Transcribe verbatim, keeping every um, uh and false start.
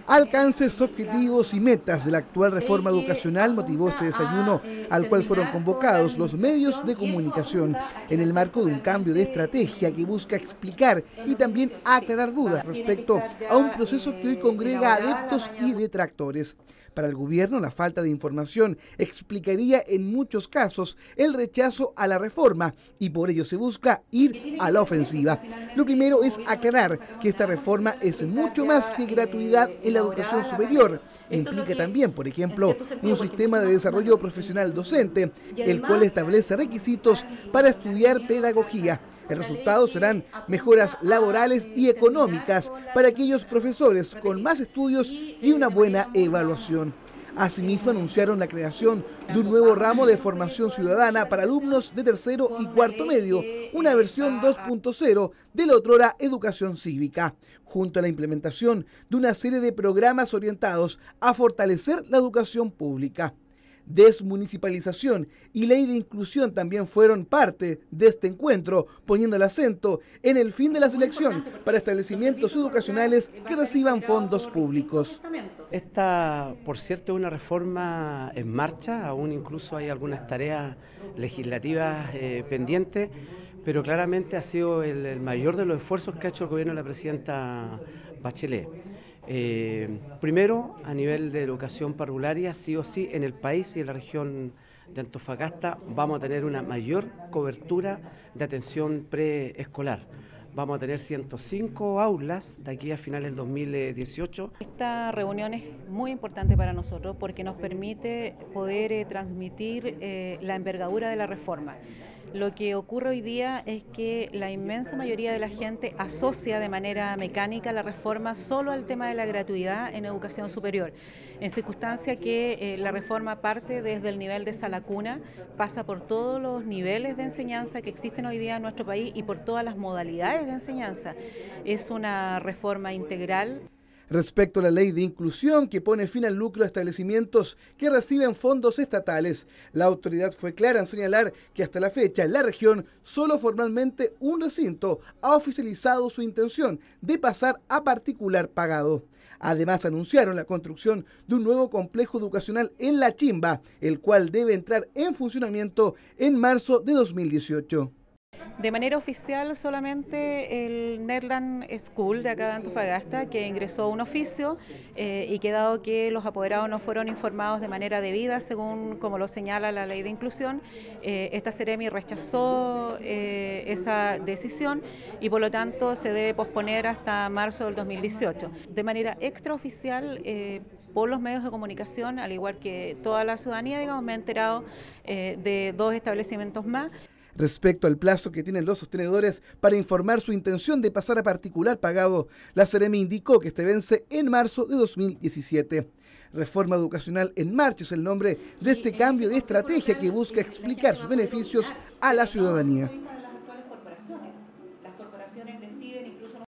Alcances, objetivos y metas de la actual reforma educacional motivó este desayuno al cual fueron convocados los medios de comunicación en el marco de un cambio de estrategia que busca explicar y también aclarar dudas respecto a un proceso que hoy congrega adeptos y detractores. Para el gobierno, la falta de información explicaría en muchos casos el rechazo a la reforma y por ello se busca ir a la ofensiva. Lo primero es aclarar que esta reforma es mucho más que gratuidad en la educación superior. Implica también, por ejemplo, un sistema de desarrollo profesional docente, el cual establece requisitos para estudiar pedagogía. El resultado serán mejoras laborales y económicas para aquellos profesores con más estudios y una buena evaluación. Asimismo, anunciaron la creación de un nuevo ramo de formación ciudadana para alumnos de tercero y cuarto medio, una versión dos punto cero de la otrora educación cívica, junto a la implementación de una serie de programas orientados a fortalecer la educación pública. Desmunicipalización y ley de inclusión también fueron parte de este encuentro, poniendo el acento en el fin de la selección para establecimientos educacionales que reciban fondos públicos. Esta, por cierto, es una reforma en marcha, aún incluso hay algunas tareas legislativas eh, pendientes, pero claramente ha sido el, el mayor de los esfuerzos que ha hecho el gobierno de la presidenta Bachelet. Eh, primero, a nivel de educación parvularia, sí o sí, en el país y en la región de Antofagasta vamos a tener una mayor cobertura de atención preescolar. Vamos a tener ciento cinco aulas de aquí a finales del dos mil dieciocho. Esta reunión es muy importante para nosotros porque nos permite poder eh, transmitir eh, la envergadura de la reforma. Lo que ocurre hoy día es que la inmensa mayoría de la gente asocia de manera mecánica la reforma solo al tema de la gratuidad en educación superior, en circunstancia que eh, la reforma parte desde el nivel de sala cuna, pasa por todos los niveles de enseñanza que existen hoy día en nuestro país y por todas las modalidades de enseñanza. Es una reforma integral. Respecto a la ley de inclusión que pone fin al lucro a establecimientos que reciben fondos estatales, la autoridad fue clara en señalar que hasta la fecha en la región solo formalmente un recinto ha oficializado su intención de pasar a particular pagado. Además anunciaron la construcción de un nuevo complejo educacional en La Chimba, el cual debe entrar en funcionamiento en marzo de dos mil dieciocho. De manera oficial solamente el Netherland School de acá de Antofagasta, que ingresó un oficio eh, y que dado que los apoderados no fueron informados de manera debida, según como lo señala la ley de inclusión, eh, esta Seremi rechazó eh, esa decisión y por lo tanto se debe posponer hasta marzo del dos mil dieciocho. De manera extraoficial, eh, por los medios de comunicación, al igual que toda la ciudadanía, digamos, me he enterado eh, de dos establecimientos más. Respecto al plazo que tienen los sostenedores para informar su intención de pasar a particular pagado, la Seremi indicó que este vence en marzo de dos mil diecisiete. Reforma Educacional en Marcha es el nombre de este cambio de estrategia que busca explicar sus beneficios a la ciudadanía.